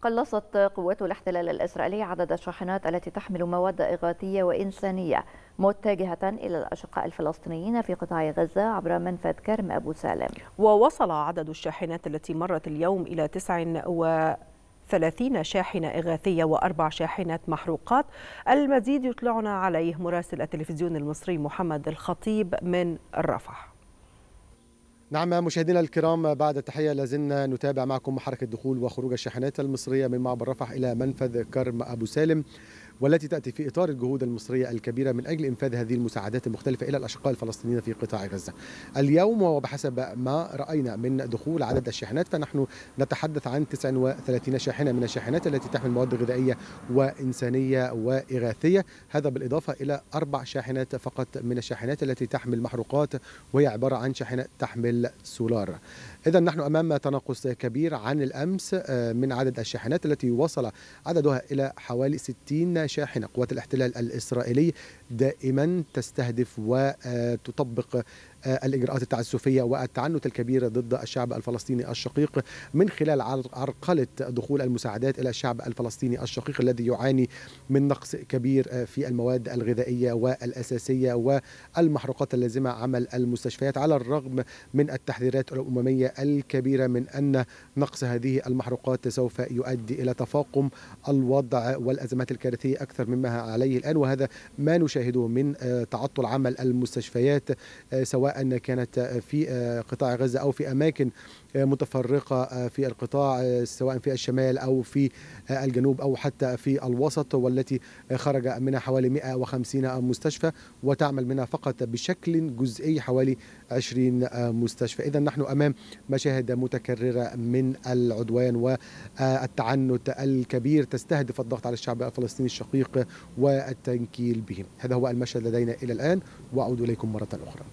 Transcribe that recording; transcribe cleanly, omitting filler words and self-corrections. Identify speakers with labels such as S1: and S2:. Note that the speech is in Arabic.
S1: قلصت قوات الاحتلال الإسرائيلي عدد الشاحنات التي تحمل مواد إغاثية وإنسانية متجهة إلى الأشقاء الفلسطينيين في قطاع غزة عبر منفذ كرم أبو سالم.
S2: ووصل عدد الشاحنات التي مرت اليوم إلى 39 شاحنة إغاثية و4 شاحنات محروقات. المزيد يطلعنا عليه مراسل التلفزيون المصري محمد الخطيب من رفح.
S3: نعم مشاهدينا الكرام، بعد التحية لازلنا نتابع معكم حركة دخول وخروج الشاحنات المصرية من معبر رفح إلى منفذ كرم أبو سالم، والتي تأتي في إطار الجهود المصرية الكبيرة من أجل إنفاذ هذه المساعدات المختلفة إلى الأشقاء الفلسطينيين في قطاع غزة. اليوم وبحسب ما رأينا من دخول عدد الشاحنات فنحن نتحدث عن 39 شاحنة من الشاحنات التي تحمل مواد غذائية وإنسانية وإغاثية، هذا بالإضافة إلى 4 شاحنات فقط من الشاحنات التي تحمل محروقات، وهي عبارة عن شاحنة تحمل سولار. إذا نحن أمام تناقص كبير عن الأمس من عدد الشاحنات التي وصل عددها إلى حوالي 60 شاحنة. قوات الاحتلال الإسرائيلي دائما تستهدف وتطبق الإجراءات التعسفية والتعنت الكبير ضد الشعب الفلسطيني الشقيق من خلال عرقلة دخول المساعدات إلى الشعب الفلسطيني الشقيق الذي يعاني من نقص كبير في المواد الغذائية والأساسية والمحروقات اللازمة عمل المستشفيات، على الرغم من التحذيرات الأممية الكبيرة من أن نقص هذه المحروقات سوف يؤدي إلى تفاقم الوضع والأزمات الكارثية أكثر مما عليه الآن. وهذا ما نشاهده من تعطل عمل المستشفيات سواء كانت في قطاع غزة أو في أماكن متفرقة في القطاع، سواء في الشمال أو في الجنوب أو حتى في الوسط، والتي خرج منها حوالي 150 مستشفى وتعمل منها فقط بشكل جزئي حوالي 20 مستشفى. إذا نحن أمام مشاهد متكررة من العدوان والتعنت الكبير تستهدف الضغط على الشعب الفلسطيني الشقيق والتنكيل بهم. هذا هو المشهد لدينا إلى الآن، وأعود إليكم مرة أخرى.